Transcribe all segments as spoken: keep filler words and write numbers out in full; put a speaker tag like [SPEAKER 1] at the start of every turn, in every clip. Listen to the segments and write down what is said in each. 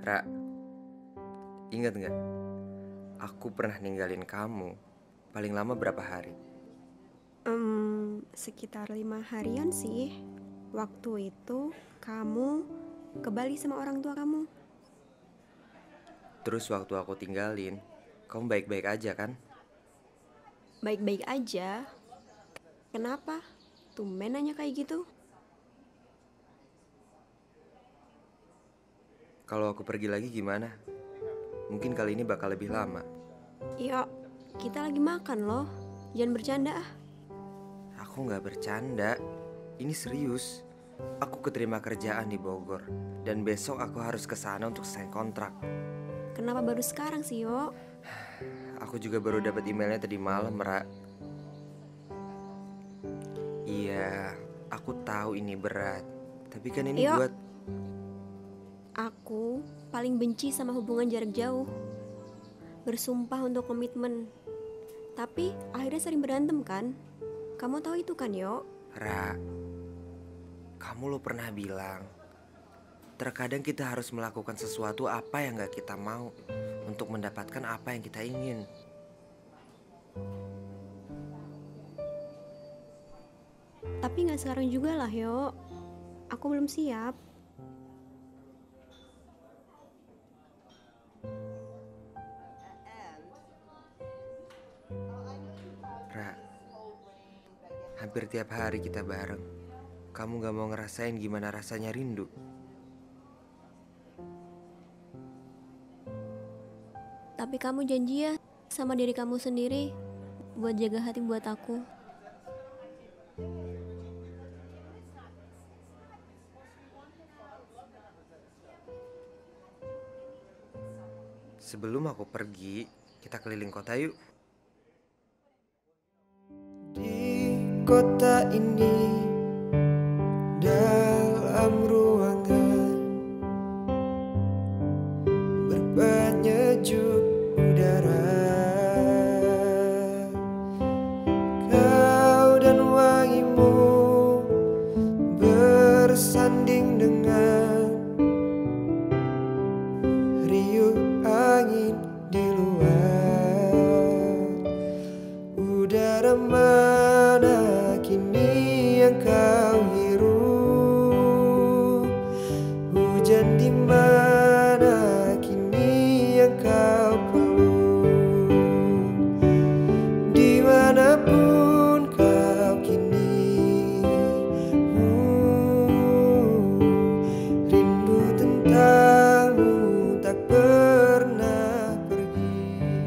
[SPEAKER 1] Ra, ingat nggak? Aku pernah ninggalin kamu paling lama berapa hari?
[SPEAKER 2] Um, sekitar lima harian sih. Waktu itu kamu ke Bali sama orang tua kamu.
[SPEAKER 1] Terus waktu aku tinggalin, kamu baik-baik aja kan?
[SPEAKER 2] Baik-baik aja. Kenapa? Tumben nanya kayak gitu.
[SPEAKER 1] Kalau aku pergi lagi gimana? Mungkin kali ini bakal lebih lama.
[SPEAKER 2] Yuk, kita lagi makan loh. Jangan bercanda ah.
[SPEAKER 1] Aku nggak bercanda, ini serius. Aku keterima kerjaan di Bogor, dan besok aku harus ke sana untuk sign kontrak.
[SPEAKER 2] Kenapa baru sekarang sih, Yo?
[SPEAKER 1] Aku juga baru dapat emailnya tadi malam, Ra. Iya, aku tahu ini berat, tapi kan ini
[SPEAKER 2] Yo,
[SPEAKER 1] buat...
[SPEAKER 2] aku paling benci sama hubungan jarak jauh. Bersumpah untuk komitmen. Tapi akhirnya sering berantem kan? Kamu tahu itu kan, Yo?
[SPEAKER 1] Ra, kamu lo pernah bilang, terkadang kita harus melakukan sesuatu apa yang gak kita mau untuk mendapatkan apa yang kita ingin.
[SPEAKER 2] Tapi gak sekarang juga lah, Yo. Aku belum siap.
[SPEAKER 1] Ra, hampir tiap hari kita bareng. Kamu gak mau ngerasain gimana rasanya rindu?
[SPEAKER 2] Tapi kamu janji ya sama diri kamu sendiri buat jaga hati buat aku.
[SPEAKER 1] Sebelum aku pergi, kita keliling kota yuk.
[SPEAKER 3] Di kota ini, dalam ruangan berpenyejuk udara, kau dan wangimu bersanding dengan riuh angin di luar. Udara mana kini yang kau hirup? Hujan di mana kini yang kau peluk? Dimanapun kau kini, uh, rindu tentangmu tak pernah pergi.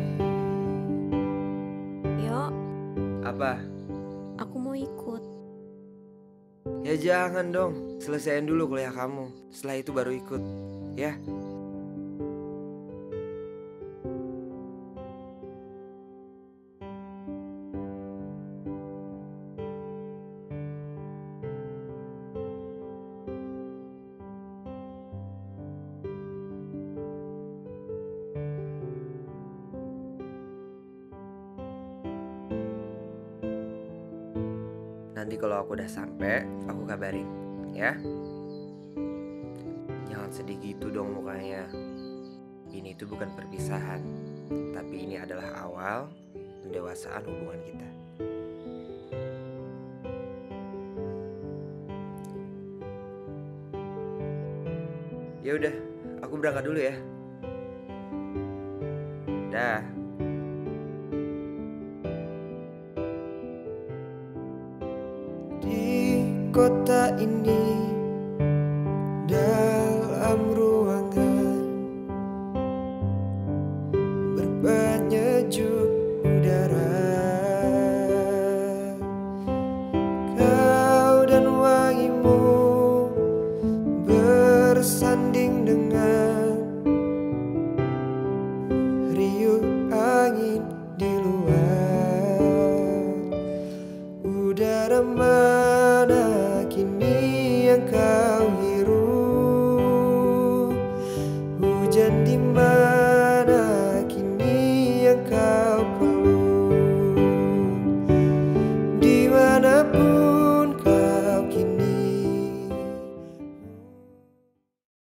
[SPEAKER 2] Yo,
[SPEAKER 1] Apa?
[SPEAKER 2] aku mau ikut.
[SPEAKER 1] Ya jangan dong, selesaiin dulu kuliah kamu. Setelah itu baru ikut, ya. Nanti kalau aku udah sampai, aku kabarin, ya. Jangan sedih gitu dong mukanya. Ini tuh bukan perpisahan, tapi ini adalah awal pendewasaan hubungan kita. Ya udah, aku berangkat dulu ya. Dah.
[SPEAKER 3] Di kota ini,